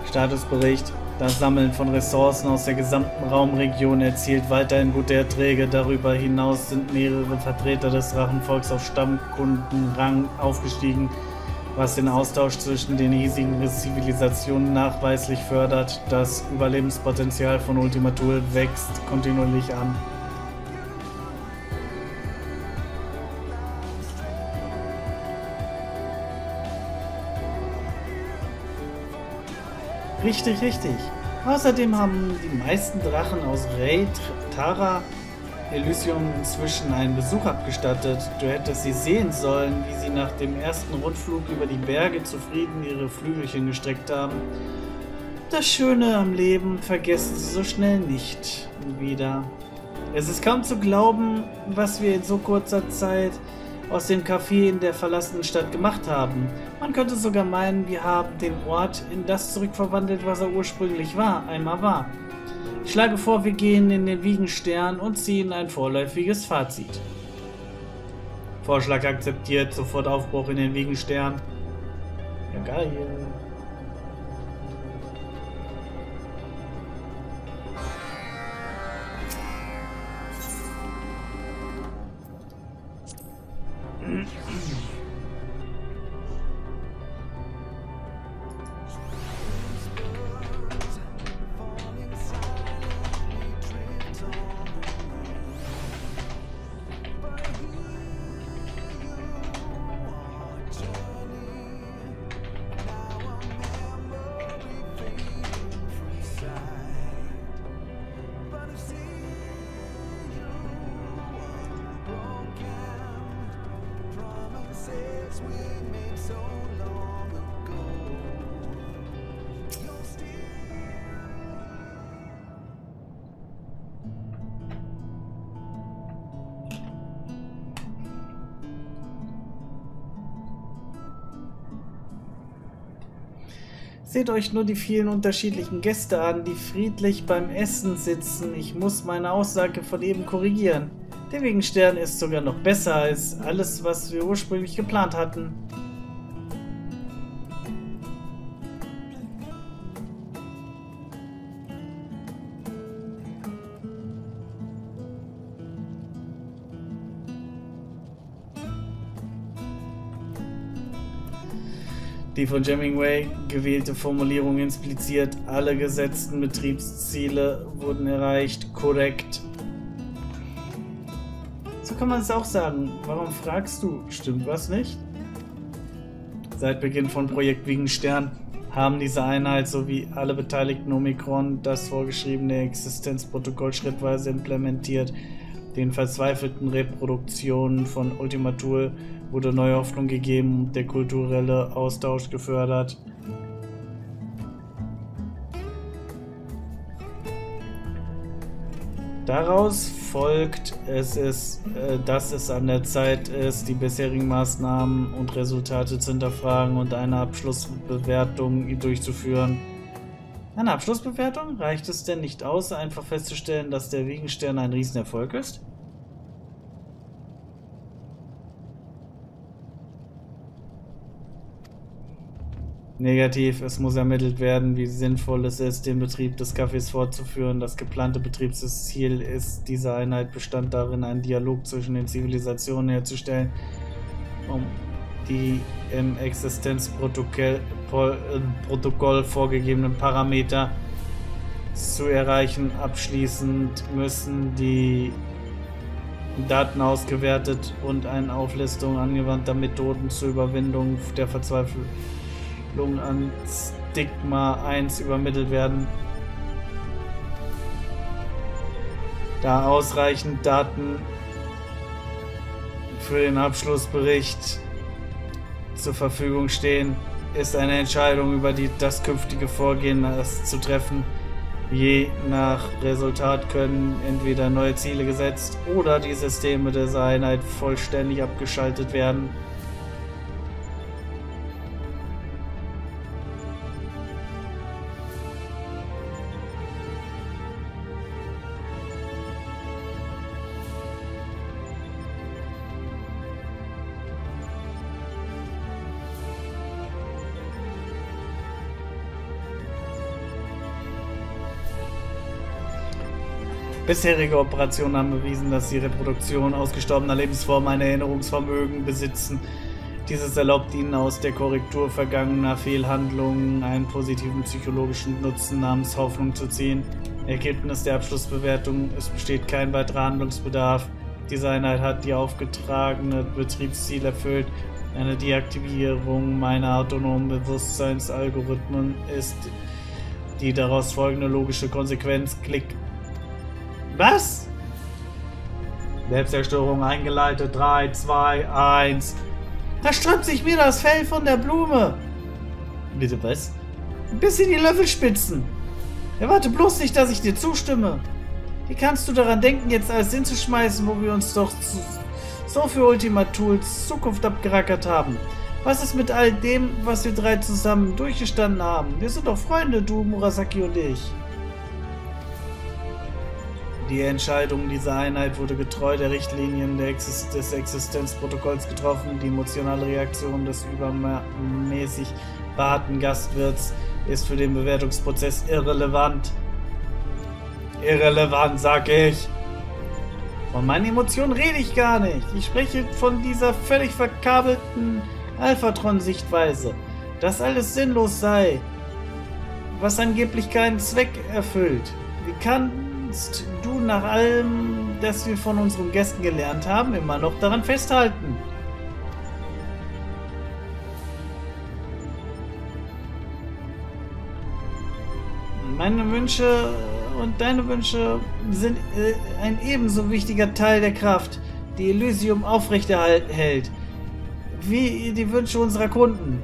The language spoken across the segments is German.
Statusbericht. Das Sammeln von Ressourcen aus der gesamten Raumregion erzielt weiterhin gute Erträge. Darüber hinaus sind mehrere Vertreter des Drachenvolks auf Stammkundenrang aufgestiegen, was den Austausch zwischen den hiesigen Zivilisationen nachweislich fördert. Das Überlebenspotenzial von Ultima Thule wächst kontinuierlich an. Richtig, richtig. Außerdem haben die meisten Drachen aus Rey, Tara, Elysium inzwischen einen Besuch abgestattet. Du hättest sie sehen sollen, wie sie nach dem ersten Rundflug über die Berge zufrieden ihre Flügelchen gestreckt haben. Das Schöne am Leben vergessen sie so schnell nicht wieder. Es ist kaum zu glauben, was wir in so kurzer Zeit aus dem Café in der verlassenen Stadt gemacht haben. Man könnte sogar meinen, wir haben den Ort in das zurückverwandelt, was er ursprünglich einmal war. Ich schlage vor, wir gehen in den Wiegenstern und ziehen ein vorläufiges Fazit. Vorschlag akzeptiert, sofort Aufbruch in den Wiegenstern. Ja, geil. Seht euch nur die vielen unterschiedlichen Gäste an, die friedlich beim Essen sitzen. Ich muss meine Aussage von eben korrigieren. Der Wiegenstern ist sogar noch besser als alles, was wir ursprünglich geplant hatten. Die von Hemingway gewählte Formulierung impliziert, alle gesetzten Betriebsziele wurden erreicht. Korrekt. So kann man es auch sagen. Warum fragst du? Stimmt was nicht? Seit Beginn von Projekt Wiegenstern haben diese Einheit sowie alle beteiligten Omikron das vorgeschriebene Existenzprotokoll schrittweise implementiert. Den verzweifelten Reproduktionen von Ultima Thule wurde neue Hoffnung gegeben und der kulturelle Austausch gefördert. Daraus folgt, dass es an der Zeit ist, die bisherigen Maßnahmen und Resultate zu hinterfragen und eine Abschlussbewertung durchzuführen. Eine Abschlussbewertung? Reicht es denn nicht aus, einfach festzustellen, dass der Wiegenstern ein Riesenerfolg ist? Negativ, es muss ermittelt werden, wie sinnvoll es ist, den Betrieb des Cafés fortzuführen. Das geplante Betriebsziel ist, diese Einheit bestand darin, einen Dialog zwischen den Zivilisationen herzustellen, um die im Existenzprotokoll vorgegebenen Parameter zu erreichen. Abschließend müssen die Daten ausgewertet und eine Auflistung angewandter Methoden zur Überwindung der Verzweiflung an Stigma 1 übermittelt werden. Da ausreichend Daten für den Abschlussbericht zur Verfügung stehen, ist eine Entscheidung über das künftige Vorgehen zu treffen. Je nach Resultat können entweder neue Ziele gesetzt oder die Systeme der Einheit vollständig abgeschaltet werden. Bisherige Operationen haben bewiesen, dass die Reproduktion ausgestorbener Lebensformen ein Erinnerungsvermögen besitzen. Dieses erlaubt ihnen aus der Korrektur vergangener Fehlhandlungen einen positiven psychologischen Nutzen namens Hoffnung zu ziehen. Ergebnis der Abschlussbewertung: Es besteht kein weiterer Handlungsbedarf. Diese Einheit hat die aufgetragene Betriebsziel erfüllt. Eine Deaktivierung meiner autonomen Bewusstseinsalgorithmen ist die daraus folgende logische Konsequenz. Klick. Was? Selbstzerstörung eingeleitet. 3, 2, 1. Da sträubt sich mir das Fell von der Blume. Bitte was? Bis in die Löffelspitzen. Erwarte bloß nicht, dass ich dir zustimme. Wie kannst du daran denken, jetzt alles hinzuschmeißen, wo wir uns doch so für Ultima Thule Zukunft abgerackert haben? Was ist mit all dem, was wir drei zusammen durchgestanden haben? Wir sind doch Freunde, du, Murasaki und ich. Die Entscheidung dieser Einheit wurde getreu der Richtlinien des Existenzprotokolls getroffen. Die emotionale Reaktion des übermäßig behaarten Gastwirts ist für den Bewertungsprozess irrelevant. Irrelevant, sag ich. Von meinen Emotionen rede ich gar nicht. Ich spreche von dieser völlig verkabelten Alphatron-Sichtweise, dass alles sinnlos sei, was angeblich keinen Zweck erfüllt. Wie kannst du nach allem, das wir von unseren Gästen gelernt haben, immer noch daran festhalten? Meine Wünsche und deine Wünsche sind ein ebenso wichtiger Teil der Kraft, die Elysium aufrechterhält, wie die Wünsche unserer Kunden.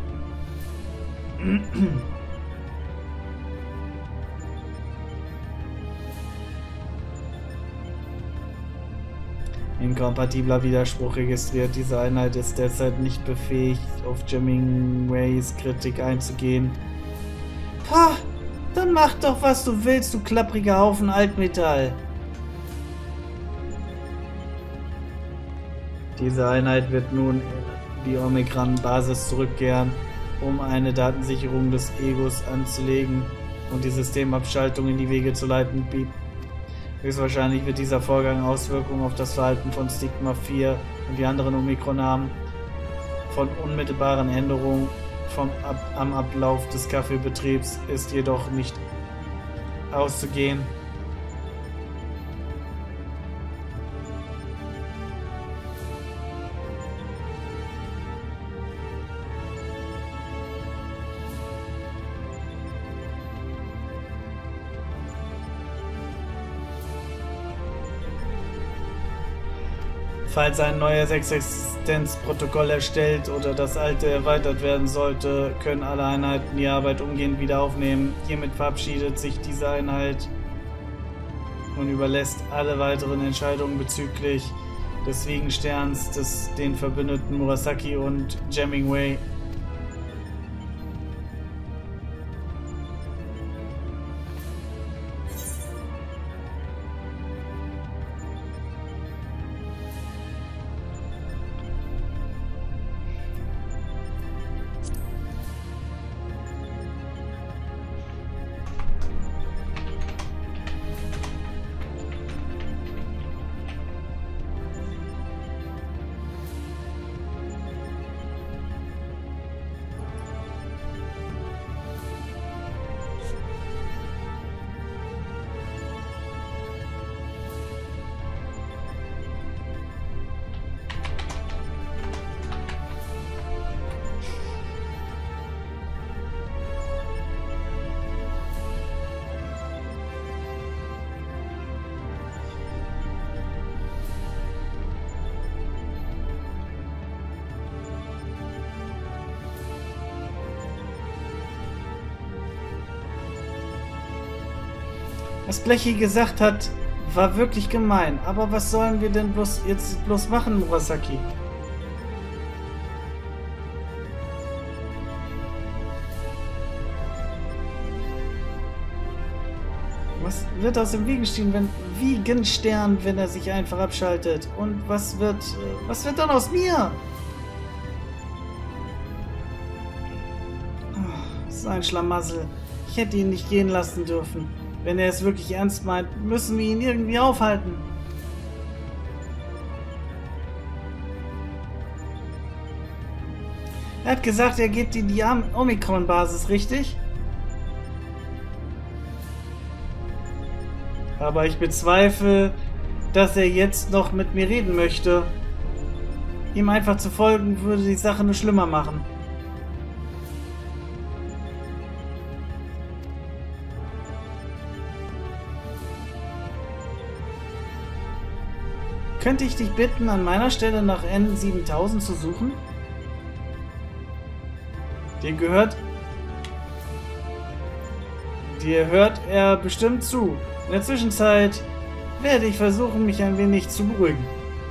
Inkompatibler Widerspruch registriert. Diese Einheit ist derzeit nicht befähigt, auf Hemingways Kritik einzugehen. Pah! Dann mach doch, was du willst, du klappriger Haufen Altmetall. Diese Einheit wird nun die Omikron-Basis zurückkehren, um eine Datensicherung des Egos anzulegen und die Systemabschaltung in die Wege zu leiten. Höchstwahrscheinlich wird dieser Vorgang Auswirkungen auf das Verhalten von Stigma 4 und die anderen Omikron haben. Von unmittelbaren Änderungen am Ablauf des Kaffeebetriebs ist jedoch nicht auszugehen. Falls ein neues Existenzprotokoll erstellt oder das alte erweitert werden sollte, können alle Einheiten die Arbeit umgehend wieder aufnehmen. Hiermit verabschiedet sich diese Einheit und überlässt alle weiteren Entscheidungen bezüglich des Wiegensterns den Verbündeten Murasaki und Hemingway. Was Blechi gesagt hat, war wirklich gemein. Aber was sollen wir denn jetzt machen, Murasaki? Was wird aus dem Wiegenstern, wenn er sich einfach abschaltet? Und was wird dann aus mir? Oh, so ein Schlamassel. Ich hätte ihn nicht gehen lassen dürfen. Wenn er es wirklich ernst meint, müssen wir ihn irgendwie aufhalten. Er hat gesagt, er geht in die Omikron-Basis, richtig? Aber ich bezweifle, dass er jetzt noch mit mir reden möchte. Ihm einfach zu folgen, würde die Sache nur schlimmer machen. Könnte ich dich bitten, an meiner Stelle nach N7000 zu suchen? Dir hört er bestimmt zu. In der Zwischenzeit werde ich versuchen, mich ein wenig zu beruhigen.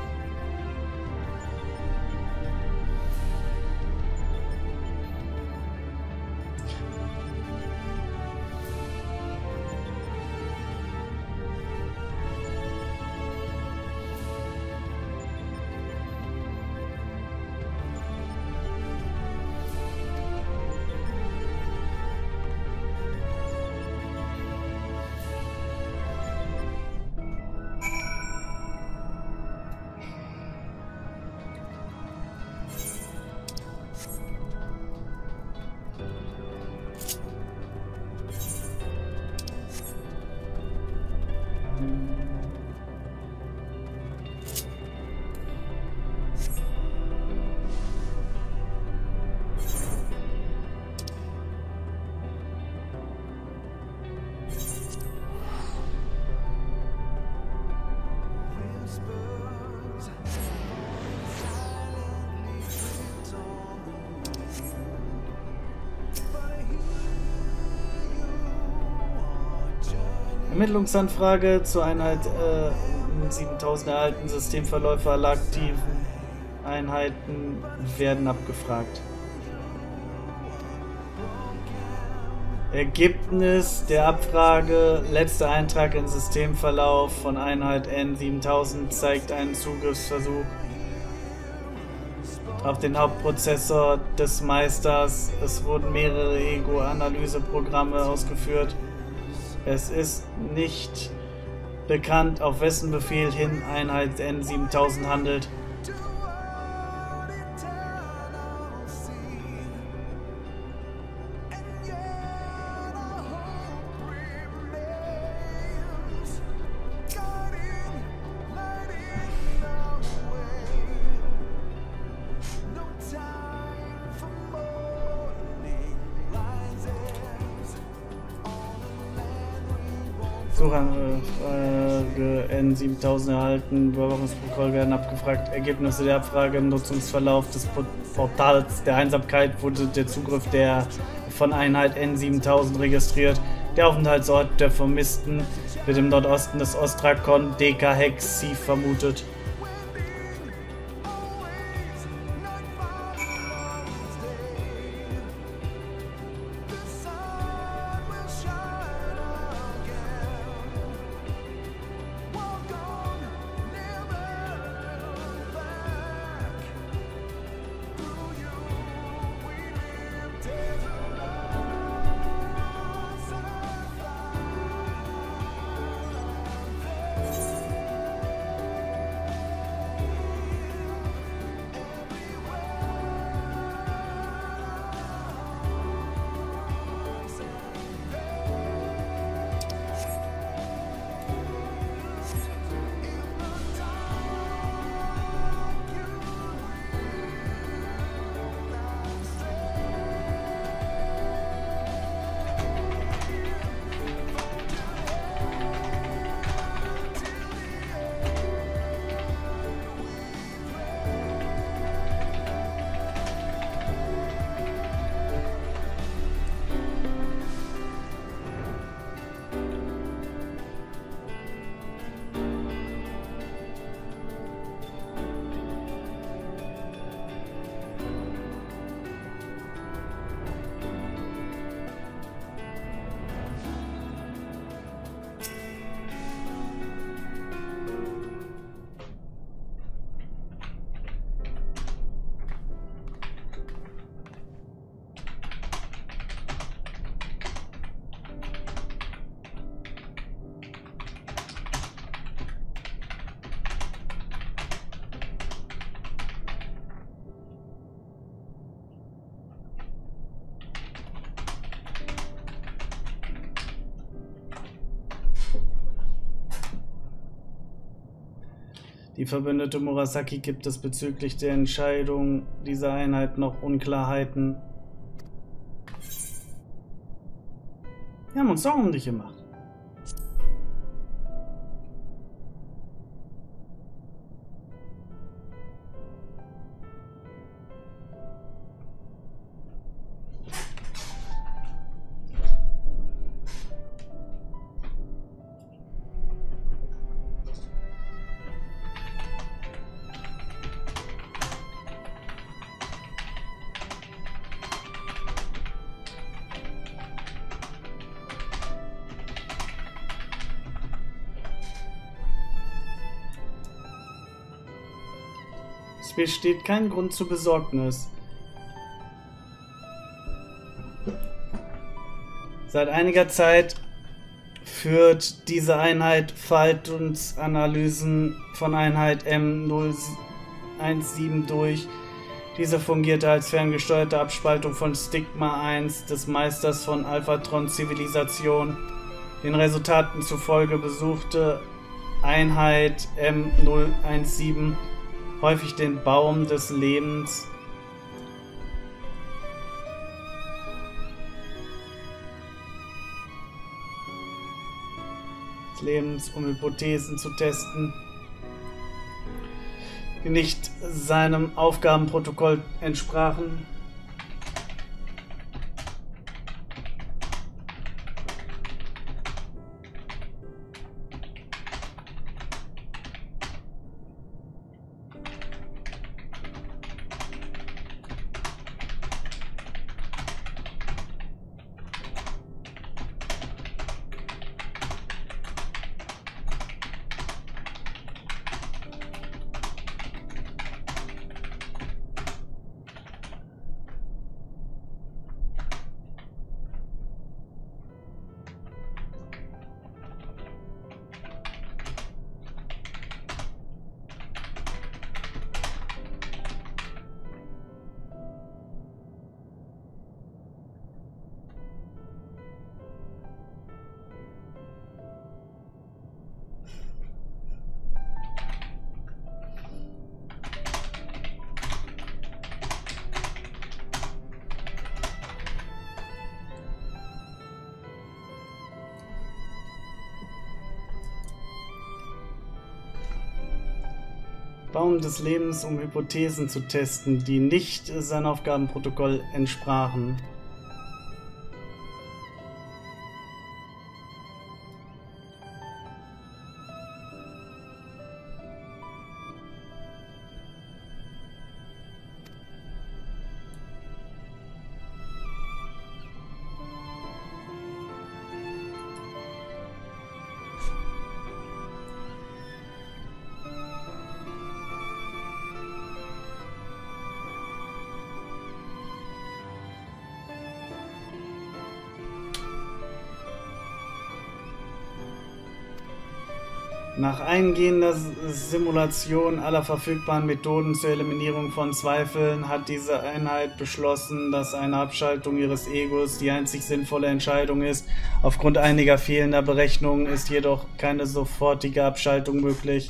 Ermittlungsanfrage zur Einheit 7000 erhalten. Systemverläufe aller aktiven Einheiten werden abgefragt. Ergebnis der Abfrage: letzter Eintrag in Systemverlauf von Einheit N7000 zeigt einen Zugriffsversuch auf den Hauptprozessor des Meisters. Es wurden mehrere Ego-Analyseprogramme ausgeführt. Es ist nicht bekannt, auf wessen Befehl hin Einheit N7000 handelt. Suchanfrage N7000 erhalten, Überwachungsprotokoll werden abgefragt. Ergebnisse der Abfrage im Nutzungsverlauf des Portals der Einsamkeit wurde der Zugriff von Einheit N7000 registriert. Der Aufenthaltsort der Vermissten wird im Nordosten des Ostrakon Deka-Hex-Sief vermutet. Die Verbündete Murasaki gibt es bezüglich der Entscheidung dieser Einheit noch Unklarheiten. Wir haben uns Sorgen um dich gemacht. Es besteht kein Grund zur Besorgnis. Seit einiger Zeit führt diese Einheit Verhaltensanalysen von Einheit M017 durch. Diese fungierte als ferngesteuerte Abspaltung von Stigma 1 des Meisters von Alphatron-Zivilisation. Den Resultaten zufolge besuchte Einheit M017 häufig den Baum des Lebens. Um Hypothesen zu testen, die nicht seinem Aufgabenprotokoll entsprachen. Baum des Lebens, um Hypothesen zu testen, die nicht seinem Aufgabenprotokoll entsprachen. Nach eingehender Simulation aller verfügbaren Methoden zur Eliminierung von Zweifeln hat diese Einheit beschlossen, dass eine Abschaltung ihres Egos die einzig sinnvolle Entscheidung ist. Aufgrund einiger fehlender Berechnungen ist jedoch keine sofortige Abschaltung möglich.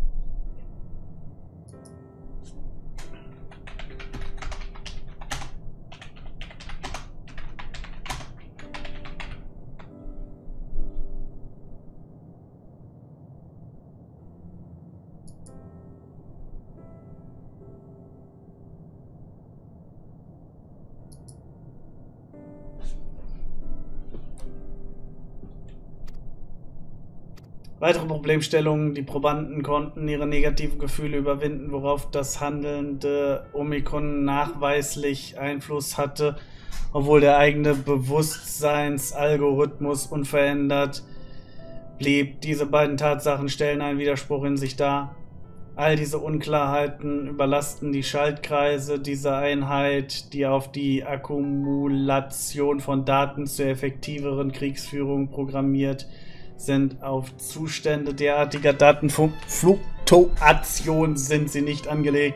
Weitere Problemstellungen: Die Probanden konnten ihre negativen Gefühle überwinden, worauf das handelnde Omikron nachweislich Einfluss hatte, obwohl der eigene Bewusstseinsalgorithmus unverändert blieb. Diese beiden Tatsachen stellen einen Widerspruch in sich dar. All diese Unklarheiten überlasten die Schaltkreise dieser Einheit, die auf die Akkumulation von Daten zur effektiveren Kriegsführung programmiert sind. Auf Zustände derartiger Datenfluktuation sind sie nicht angelegt.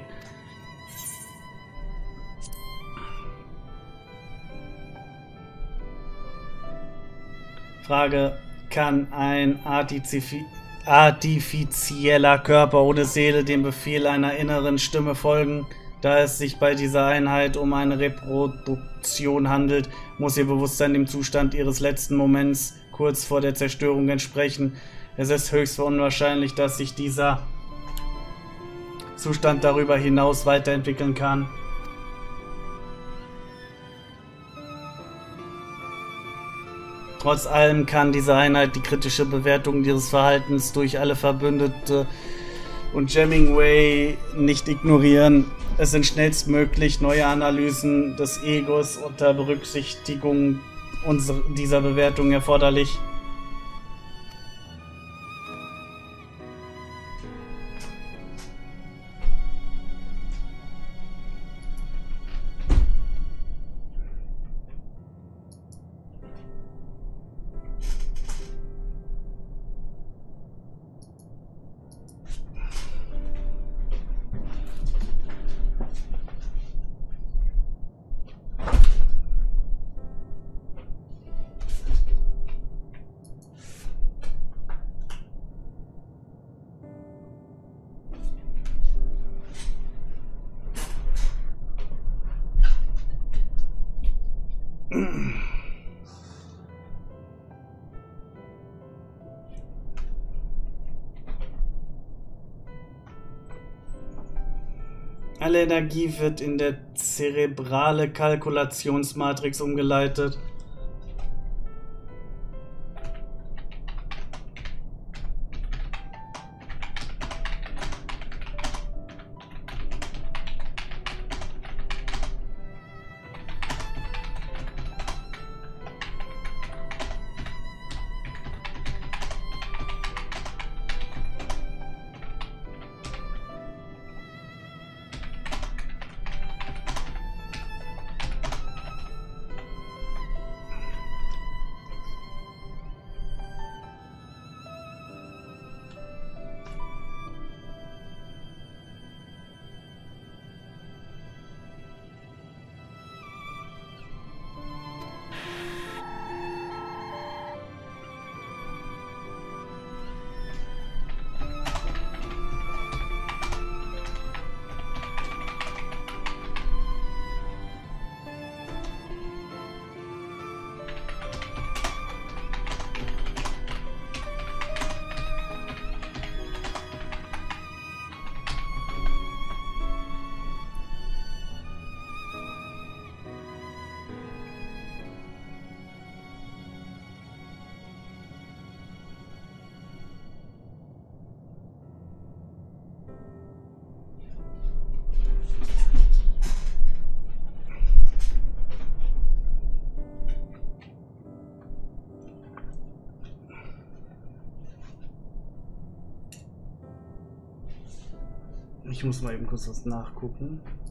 Frage: Kann ein artifizieller Körper ohne Seele dem Befehl einer inneren Stimme folgen. Da es sich bei dieser Einheit um eine Reproduktion handelt, muss ihr Bewusstsein dem Zustand ihres letzten Moments kurz vor der Zerstörung entsprechen. Es ist höchst unwahrscheinlich, dass sich dieser Zustand darüber hinaus weiterentwickeln kann. Trotz allem kann diese Einheit die kritische Bewertung ihres Verhaltens durch alle Verbündete und Hemingway nicht ignorieren. Es sind schnellstmöglich neue Analysen des Egos unter Berücksichtigung dieser Bewertung erforderlich. Alle Energie wird in der zerebrale Kalkulationsmatrix umgeleitet. Ich muss mal eben kurz was nachgucken.